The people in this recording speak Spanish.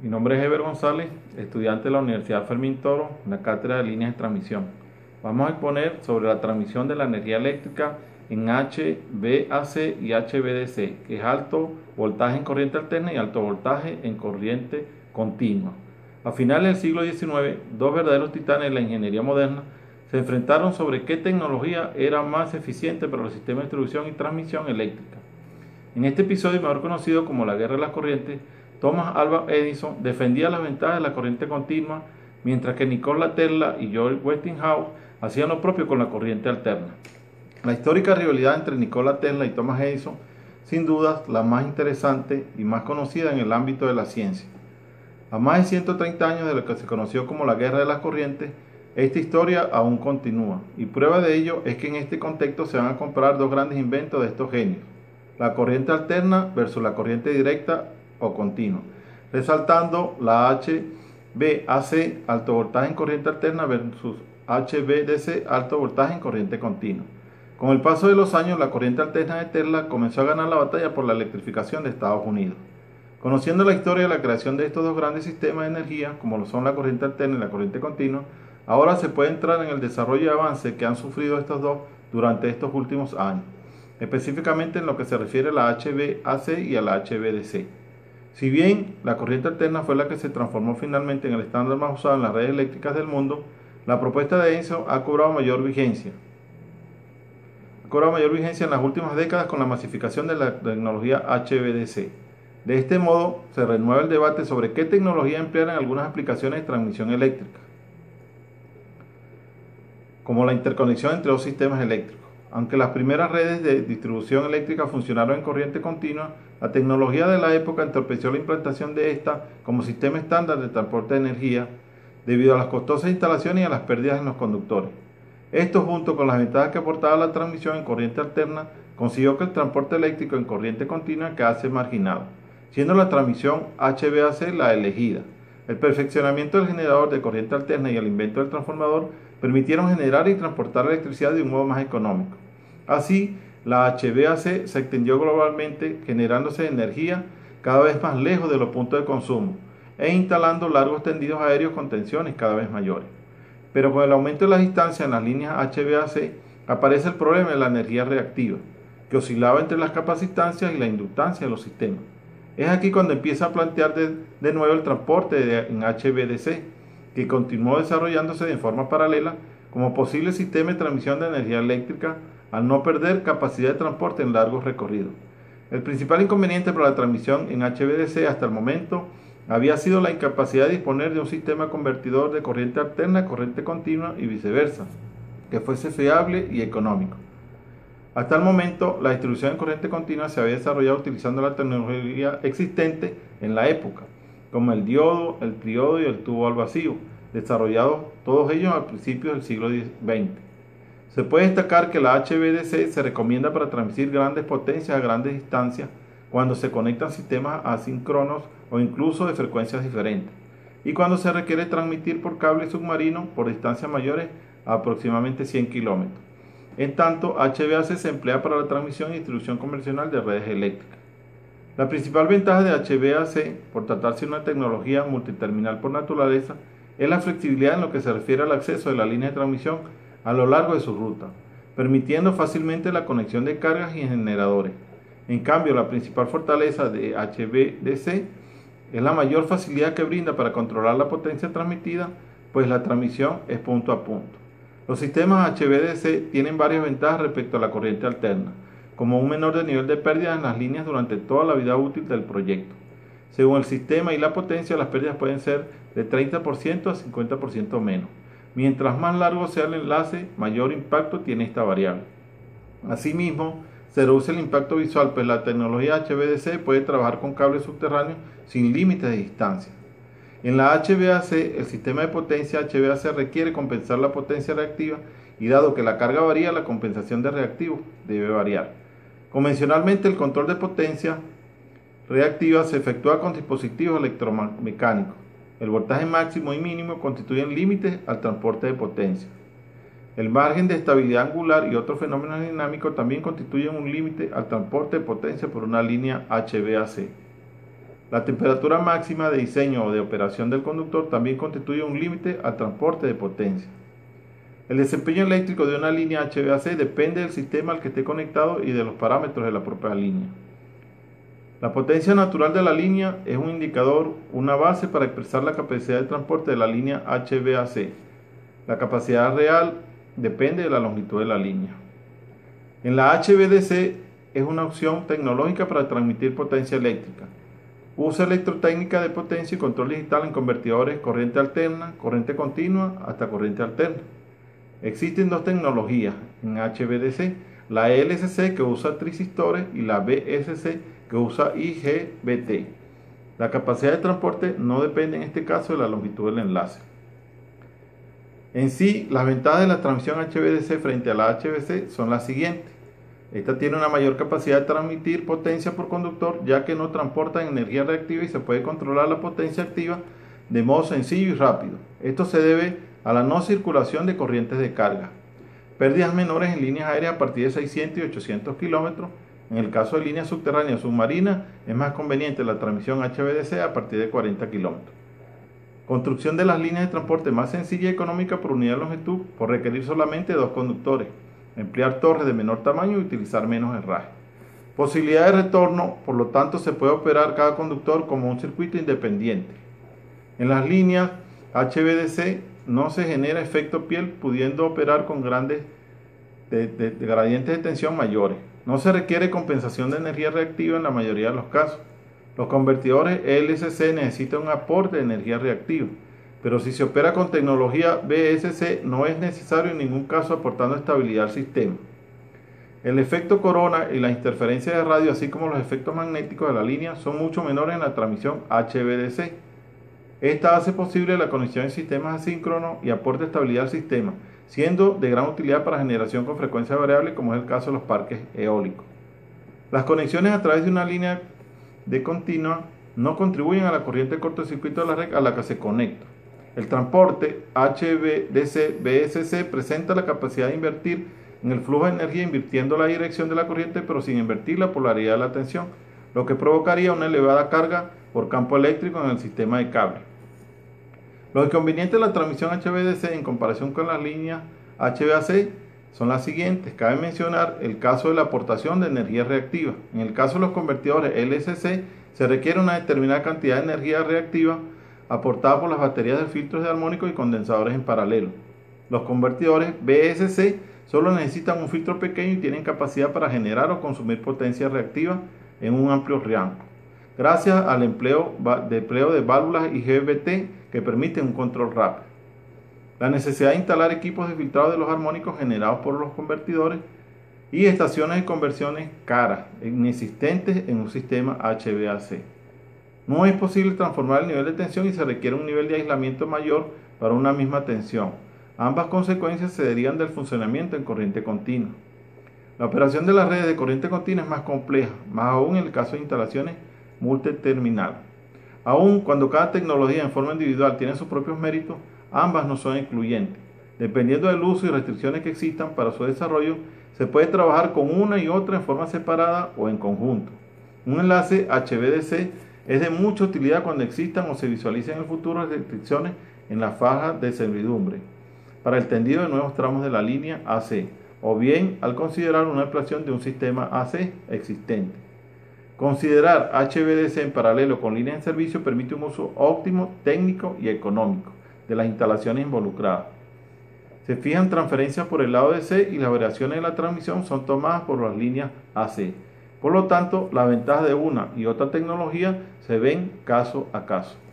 Mi nombre es Eber González, estudiante de la Universidad Fermín Toro, en la cátedra de líneas de transmisión. Vamos a exponer sobre la transmisión de la energía eléctrica en HVAC y HVDC, que es alto voltaje en corriente alterna y alto voltaje en corriente continua. A finales del siglo XIX, dos verdaderos titanes de la ingeniería moderna se enfrentaron sobre qué tecnología era más eficiente para los sistemas de distribución y transmisión eléctrica. En este episodio, mejor conocido como la Guerra de las Corrientes, Thomas Alva Edison defendía las ventajas de la corriente continua, mientras que Nikola Tesla y George Westinghouse hacían lo propio con la corriente alterna. La histórica rivalidad entre Nikola Tesla y Thomas Edison, sin duda la más interesante y más conocida en el ámbito de la ciencia. A más de 130 años de lo que se conoció como la Guerra de las Corrientes, esta historia aún continúa, y prueba de ello es que en este contexto se van a comparar dos grandes inventos de estos genios: la corriente alterna versus la corriente directa o continua, resaltando la HVAC, alto voltaje en corriente alterna, versus HVDC, alto voltaje en corriente continua. Con el paso de los años, la corriente alterna de Tesla comenzó a ganar la batalla por la electrificación de Estados Unidos. Conociendo la historia de la creación de estos dos grandes sistemas de energía, como lo son la corriente alterna y la corriente continua, ahora se puede entrar en el desarrollo y avance que han sufrido estos dos durante estos últimos años, específicamente en lo que se refiere a la HVAC y a la HVDC. Si bien la corriente alterna fue la que se transformó finalmente en el estándar más usado en las redes eléctricas del mundo, la propuesta de Edison ha cobrado mayor vigencia. En las últimas décadas con la masificación de la tecnología HVDC. De este modo, se renueva el debate sobre qué tecnología emplear en algunas aplicaciones de transmisión eléctrica, como la interconexión entre dos sistemas eléctricos. Aunque las primeras redes de distribución eléctrica funcionaron en corriente continua, la tecnología de la época entorpeció la implantación de esta como sistema estándar de transporte de energía, debido a las costosas instalaciones y a las pérdidas en los conductores. Esto, junto con las ventajas que aportaba la transmisión en corriente alterna, consiguió que el transporte eléctrico en corriente continua quedase marginado, siendo la transmisión HVAC la elegida. El perfeccionamiento del generador de corriente alterna y el invento del transformador permitieron generar y transportar electricidad de un modo más económico. Así, la HVAC se extendió globalmente, generándose energía cada vez más lejos de los puntos de consumo e instalando largos tendidos aéreos con tensiones cada vez mayores. Pero con el aumento de la distancia en las líneas HVAC aparece el problema de la energía reactiva, que oscilaba entre las capacitancias y la inductancia de los sistemas. Es aquí cuando empieza a plantear de nuevo el transporte en HVDC, que continuó desarrollándose de forma paralela como posible sistema de transmisión de energía eléctrica al no perder capacidad de transporte en largos recorridos. El principal inconveniente para la transmisión en HVDC hasta el momento había sido la incapacidad de disponer de un sistema convertidor de corriente alterna a corriente continua y viceversa, que fuese fiable y económico. Hasta el momento, la distribución en corriente continua se había desarrollado utilizando la tecnología existente en la época, como el diodo, el triodo y el tubo al vacío, desarrollados todos ellos a principios del siglo XX. Se puede destacar que la HVDC se recomienda para transmitir grandes potencias a grandes distancias cuando se conectan sistemas asíncronos o incluso de frecuencias diferentes, y cuando se requiere transmitir por cable submarino por distancias mayores a aproximadamente 100 kilómetros. En tanto, HVAC se emplea para la transmisión y distribución convencional de redes eléctricas. La principal ventaja de HVAC, por tratarse de una tecnología multiterminal por naturaleza, es la flexibilidad en lo que se refiere al acceso de la línea de transmisión a lo largo de su ruta, permitiendo fácilmente la conexión de cargas y generadores. En cambio, la principal fortaleza de HVDC es la mayor facilidad que brinda para controlar la potencia transmitida, pues la transmisión es punto a punto. Los sistemas HVDC tienen varias ventajas respecto a la corriente alterna, como un menor nivel de pérdidas en las líneas durante toda la vida útil del proyecto. Según el sistema y la potencia, las pérdidas pueden ser de 30% a 50% menos. Mientras más largo sea el enlace, mayor impacto tiene esta variable. Asimismo, se reduce el impacto visual, pues la tecnología HVDC puede trabajar con cables subterráneos sin límites de distancia. En la HVAC, el sistema de potencia HVAC requiere compensar la potencia reactiva y dado que la carga varía, la compensación de reactivos debe variar. Convencionalmente, el control de potencia reactiva se efectúa con dispositivos electromecánicos. El voltaje máximo y mínimo constituyen límites al transporte de potencia. El margen de estabilidad angular y otros fenómenos dinámicos también constituyen un límite al transporte de potencia por una línea HVAC. La temperatura máxima de diseño o de operación del conductor también constituye un límite al transporte de potencia. El desempeño eléctrico de una línea HVAC depende del sistema al que esté conectado y de los parámetros de la propia línea. La potencia natural de la línea es un indicador, una base para expresar la capacidad de transporte de la línea HVAC. La capacidad real depende de la longitud de la línea. En la HVDC es una opción tecnológica para transmitir potencia eléctrica. Usa electrotécnica de potencia y control digital en convertidores corriente alterna, corriente continua hasta corriente alterna. Existen dos tecnologías en HVDC, la LSC que usa transistores y la VSC que usa IGBT. La capacidad de transporte no depende en este caso de la longitud del enlace. En sí, las ventajas de la transmisión HVDC frente a la HVC son las siguientes. Esta tiene una mayor capacidad de transmitir potencia por conductor, ya que no transporta energía reactiva y se puede controlar la potencia activa de modo sencillo y rápido. Esto se debe a la no circulación de corrientes de carga. Pérdidas menores en líneas aéreas a partir de 600 y 800 kilómetros. En el caso de líneas subterráneas o submarinas, es más conveniente la transmisión HVDC a partir de 40 kilómetros. Construcción de las líneas de transporte más sencilla y económica por unidad de longitud, por requerir solamente 2 conductores. Emplear torres de menor tamaño y utilizar menos herraje. Posibilidad de retorno, por lo tanto se puede operar cada conductor como un circuito independiente. En las líneas HVDC no se genera efecto piel, pudiendo operar con grandes gradientes de tensión mayores. No se requiere compensación de energía reactiva en la mayoría de los casos. Los convertidores LSC necesitan un aporte de energía reactiva, pero si se opera con tecnología VSC no es necesario en ningún caso, aportando estabilidad al sistema. El efecto corona y la interferencia de radio, así como los efectos magnéticos de la línea, son mucho menores en la transmisión HVDC. Esta hace posible la conexión de sistemas asíncronos y aporta estabilidad al sistema, siendo de gran utilidad para generación con frecuencia variable, como es el caso de los parques eólicos. Las conexiones a través de una línea de continua no contribuyen a la corriente de cortocircuito de la red a la que se conecta. El transporte HVDC-VSC presenta la capacidad de invertir en el flujo de energía invirtiendo la dirección de la corriente, pero sin invertir la polaridad de la tensión, lo que provocaría una elevada carga por campo eléctrico en el sistema de cable. Los inconvenientes de la transmisión HVDC en comparación con las líneas HVAC son las siguientes. Cabe mencionar el caso de la aportación de energía reactiva. En el caso de los convertidores LSC se requiere una determinada cantidad de energía reactiva aportada por las baterías de filtros de armónicos y condensadores en paralelo. Los convertidores VSC solo necesitan un filtro pequeño y tienen capacidad para generar o consumir potencia reactiva en un amplio rango, gracias al empleo de válvulas IGBT que permiten un control rápido. La necesidad de instalar equipos de filtrado de los armónicos generados por los convertidores y estaciones de conversiones caras, inexistentes en un sistema HVAC. No es posible transformar el nivel de tensión y se requiere un nivel de aislamiento mayor para una misma tensión. Ambas consecuencias se derivan del funcionamiento en corriente continua. La operación de las redes de corriente continua es más compleja, más aún en el caso de instalaciones multiterminales. Aun cuando cada tecnología en forma individual tiene sus propios méritos, ambas no son excluyentes. Dependiendo del uso y restricciones que existan para su desarrollo, se puede trabajar con una y otra en forma separada o en conjunto. Un enlace HVDC es de mucha utilidad cuando existan o se visualicen en el futuro restricciones en la faja de servidumbre para el tendido de nuevos tramos de la línea AC, o bien al considerar una ampliación de un sistema AC existente. Considerar HVDC en paralelo con líneas en servicio permite un uso óptimo, técnico y económico de las instalaciones involucradas. Se fijan transferencias por el lado DC y las variaciones de la transmisión son tomadas por las líneas AC. Por lo tanto, las ventajas de una y otra tecnología se ven caso a caso.